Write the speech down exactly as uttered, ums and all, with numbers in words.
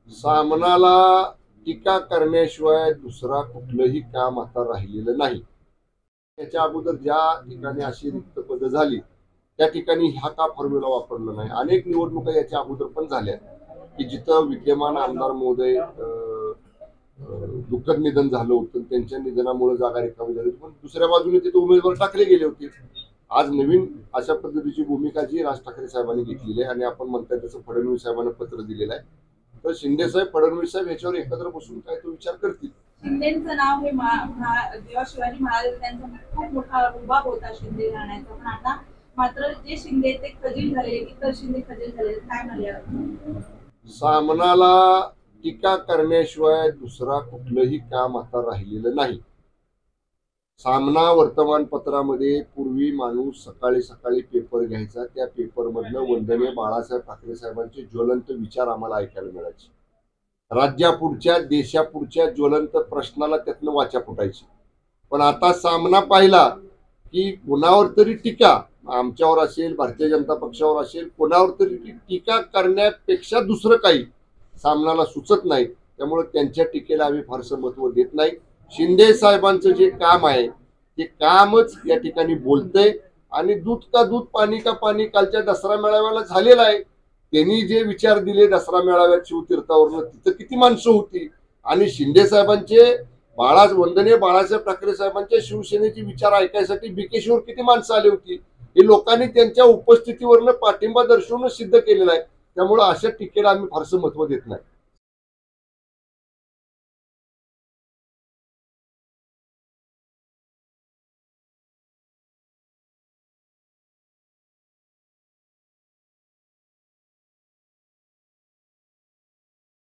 सामनाला टीका करण्याशिवाय दुसरा कुठलंही काम आता राहिलेलं नाही। त्याच्या अगोदर ज्या ठिकाणी अशी रिक्त पदं झाली त्या ठिकाणी हा का फॉर्म्युला वापरला नाही। अनेक निवडणुका याच्या अगोदर पण झाल्या की जिथं विद्यमान आमदार महोदय दुःखद निधन झालं होतं, त्यांच्या निधनामुळे जागा रिकामी झाली, पण दुसऱ्या बाजूने तिथे उमेदवार टाकले गेले होते। आज नवीन अशा पद्धतीची भूमिका जी राज ठाकरे साहेबांनी घेतलेली आहे आणि आपण म्हणताय तसं फडणवीस साहेबांना पत्र दिलेलं आहे, तर शिंदे साहेब फडणवीस साहेब याच्यावर एकत्र बसून काय तो विचार करतील। शिंदेचं नाव हे जेव्हा शिवाजी महाराज त्यांचा खूप मोठा रुबाब होता शिंदे राहण्याचा, पण आता मात्र जे शिंदे ते खजील झालेले, इतर शिंदे खजील झालेले, काय म्हणले? सामनाला टीका करण्याशिवाय दुसरा कुठलंही काम आता राहिलेलं नाही। सामना वर्तमानपत्रामध्ये पूर्वी माणूस सकाळी सकाळी पेपर घ्यायचा, त्या पेपर मधलं वंदनीय बाळासाहेब ठाकरे साहेबांचे ज्वलंत विचार आम्हाला ऐकायला मिळायचे। राज्यापुढच्या देशापुढच्या ज्वलंत प्रश्नाला त्यातनं वाचा फुटायची। पण आता सामना पाहिला की कोणावर तरी टीका, आमच्यावर असेल, भारतीय जनता पक्षावर असेल, कोणावर तरी टीका करण्यापेक्षा दुसरं काही सामनाला सुचत नाही। त्यामुळे त्यांच्या टीकेला आम्ही फारसं महत्व देत नाही। शिंदे साहेबांचं जे काम आहे ते कामच या ठिकाणी बोलतंय आणि दूध का दूध पाणी का पाणी कालच्या दसरा मेळाव्याला झालेला आहे। त्यांनी जे विचार दिले दसरा मेळाव्यात शिवतीर्थावरनं, तिथं किती माणसं होती आणि शिंदे साहेबांचे बाळा वंदनीय बाळासाहेब ठाकरे साहेबांच्या शिवसेनेचे विचार ऐकायसाठी बीकेश्वर किती माणसं आली होती, हे लोकांनी त्यांच्या उपस्थितीवरनं पाठिंबा दर्शवून सिद्ध केलेलं आहे। त्यामुळे अशा टीकेला आम्ही फारसं महत्व देत नाही।